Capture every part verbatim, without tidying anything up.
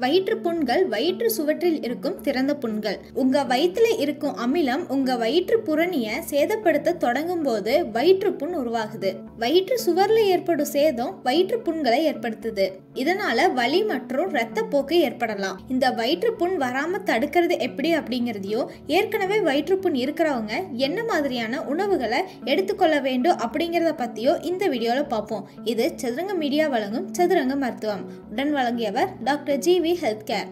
வயிற்று புண்கள் வயிற்று சுவற்றில் இருக்கும் திறந்த புண்கள். உங்க வயிற்றுல இருக்கும் அமிலம் உங்க வயிற்று புறணியை சேதப்படுத்த தொடங்கும் போது வயிற்று புண் உருவாகுது. வயிற்று சுவர்ல ஏற்படும் சேதம் வயிற்று புண்களை ஏற்படுத்துது. இதனால வலி மற்றும் இரத்த போக்கு ஏற்படலாம். இந்த வயிற்று புண் வராம தடுக்கிறது எப்படி அப்படிங்கிறதையும், ஏற்கனவே வயிற்று புண் இருக்கிறவங்க என்ன மாதிரியான உணவுகளை எடுத்துக்கொள்ள வேண்டும் அப்படிங்கிறத பத்தியும் இந்த வீடியோல பார்ப்போம். இது சதுரங்க மீடியா வழங்கும் சதுரங்க மருத்துவம். உடன் வழங்கியவர் doctor G V health care.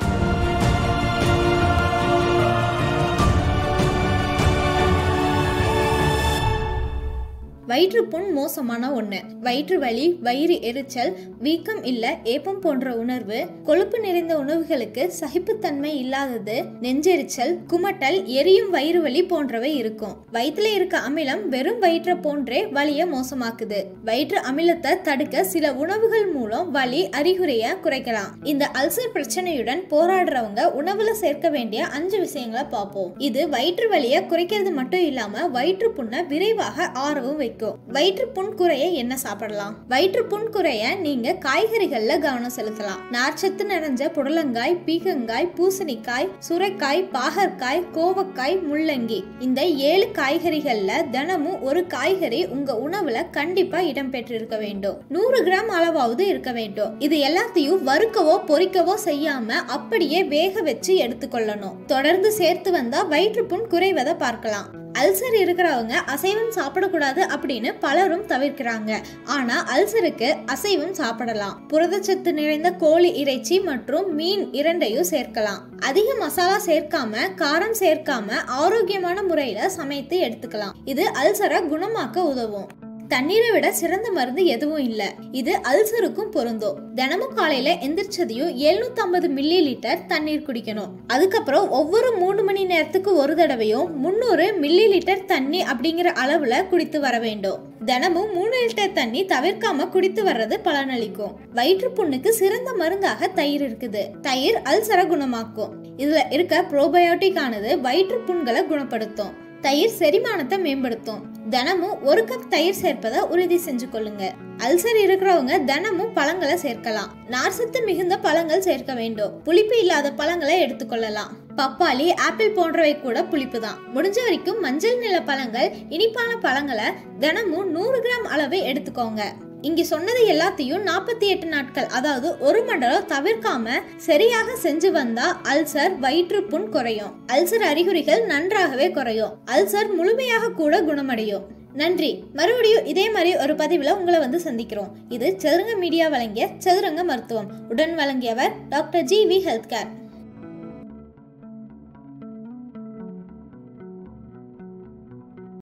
வயிற்று புண் மோசமான ஒண்ணு. வயிற்று வலி, வயிறு எரிச்சல், வீக்கம் இல்ல ஏப்பம் போன்ற உணர்வு, கொழுப்பு நிறைந்த உணவுகளுக்கு சகிப்புத்தன்மை இல்லாதது, நெஞ்செரிச்சல், குமட்டல், எரியும் வயிறு வலி போன்றவை இருக்கும். வயிற்றுல இருக்க அமிலம் வெறும் வயிற்றை போன்றே வலியை மோசமாக்குது. வயிற்று அமிலத்தை தடுக்க சில உணவுகள் மூலம் வலி அறிகுறியை குறைக்கலாம். இந்த அல்சர் பிரச்சனையுடன் போராடுறவங்க உணவுல சேர்க்க வேண்டிய அஞ்சு விஷயங்களை பார்ப்போம். இது வயிற்று வலியை குறைக்கிறது மட்டும் இல்லாம வயிற்று புண்ணை விரைவாக ஆறவும் வைக்கும். வயிற்று புண் குறைய என்ன சாப்பிடலாம்? வயிற்று புண் குறைய நீங்க காய்கறிகள்ல கவனம் செலுத்தலாம். நார்ச்சத்து நிறைஞ்ச புடலங்காய், பீக்கங்காய், பூசணிக்காய், சுரைக்காய், பாகற்காய், கோவக்காய், முள்ளங்கி, இந்த ஏழு காய்கறிகள்ல தினமும் ஒரு காய்கறி உங்க உணவுல கண்டிப்பா இடம்பெற்றிருக்க வேண்டும். நூறு கிராம் அளவாவது இருக்க வேண்டும். இது எல்லாத்தையும் வறுக்கவோ பொரிக்கவோ செய்யாம அப்படியே வேக வச்சு எடுத்துக்கொள்ளணும். தொடர்ந்து சேர்த்து வந்தா வயிற்று புண் குறைவதை பார்க்கலாம். அல்சர் இருக்கிறவங்க அசைவம் சாப்பிடக்கூடாது அப்படின்னு பலரும் தவிர்க்கிறாங்க. ஆனா அல்சருக்கு அசைவம் சாப்பிடலாம். புரதச்சத்து நிறைந்த கோழி இறைச்சி மற்றும் மீன் இரண்டையும் சேர்க்கலாம். அதிக மசாலா சேர்க்காம, காரம் சேர்க்காம ஆரோக்கியமான முறையில சமைத்து எடுத்துக்கலாம். இது அல்சரை குணமாக்க உதவும். தண்ணீரை விட சிறந்த மருந்து எதுவும் இல்ல. இது அல்சருக்கும் பொருந்தும். தினமும் காலையில எந்திரிச்சதையும் எழுநூத்தி ஐம்பது மில்லி லிட்டர் தண்ணீர் குடிக்கணும். அதுக்கப்புறம் ஒவ்வொரு மூணு மணி நேரத்துக்கு ஒரு தடவையும் முன்னூறு மில்லி லிட்டர் தண்ணி அப்படிங்கிற அளவுல குடித்து வர வேண்டும். தினமும் மூணு லிட்டர் தண்ணி தவிர்க்காம குடித்து வர்றது பலனளிக்கும். வயிற்று புண்ணுக்கு சிறந்த மருந்தாக தயிர் இருக்குது. தயிர் அல்சரை குணமாக்கும். இதுல இருக்க ப்ரோபயோட்டிக் ஆனது வயிற்று புண்களை குணப்படுத்தும். தயிர் செரிமானத்தை மேம்படுத்தும். தினமும் ஒரு கப் தயிர் சேர்ப்பதை உறுதி செஞ்சு கொள்ளுங்க. அல்சர் இருக்கிறவங்க தினமும் பழங்களை சேர்க்கலாம். நார்சத்து மிகுந்த பழங்கள் சேர்க்க வேண்டும். புளிப்பு இல்லாத பழங்களை எடுத்துக்கொள்ளலாம். பப்பாளி, ஆப்பிள் போன்றவை கூட புளிப்பு தான். முடிஞ்ச வரைக்கும் மஞ்சள் நிற பழங்கள், இனிப்பான பழங்களை தினமும் நூறு கிராம் அளவு எடுத்துக்கோங்க. இங்க சொன்னது எல்லாத்தையும் நாற்பத்தி எட்டு நாட்கள், அதாவது ஒரு மண்டலம் தவிர்க்காம சரியாக செஞ்சு வந்தா அல்சர், வயிற்று புண் குறையும். அல்சர் அறிகுறிகள் நன்றாகவே குறையும். அல்சர் முழுமையாக கூட குணமடையும். நன்றி. மறுபடியும் இதே மாதிரி ஒரு பதிவுல உங்களை வந்து சந்திக்கிறோம். இது சதுரங்க மீடியா வழங்கிய சதுரங்க மருத்துவம். உடன் வழங்கியவர் doctor G V health care.